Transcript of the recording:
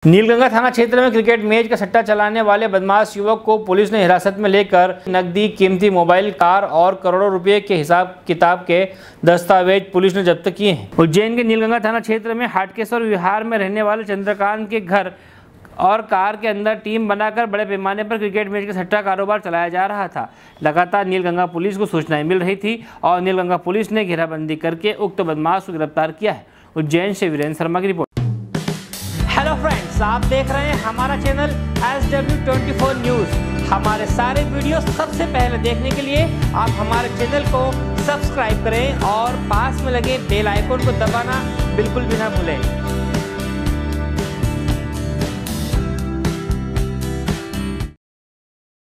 नीलगंगा थाना क्षेत्र में क्रिकेट मैच का सट्टा चलाने वाले बदमाश युवक को पुलिस ने हिरासत में लेकर नकदी, कीमती मोबाइल, कार और करोड़ों रुपए के हिसाब किताब के दस्तावेज पुलिस ने जब्त किए हैं। उज्जैन के नीलगंगा थाना क्षेत्र में हाटकेश्वर विहार में रहने वाले चंद्रकांत के घर और कार के अंदर टीम बनाकर बड़े पैमाने पर क्रिकेट मैच का सट्टा कारोबार चलाया जा रहा था। लगातार नीलगंगा पुलिस को सूचनाएं मिल रही थी और नीलगंगा पुलिस ने घेराबंदी करके उक्त बदमाश को गिरफ्तार किया है। उज्जैन से वीरेंद्र शर्मा की रिपोर्ट। हेलो फ्रेंड्स, आप देख रहे हैं हमारा चैनल SW24 न्यूज़। हमारे सारे वीडियो सबसे पहले देखने के लिए आप हमारे चैनल को सब्सक्राइब करें और पास में लगे बेल आइकन को दबाना बिल्कुल भी ना भूलें।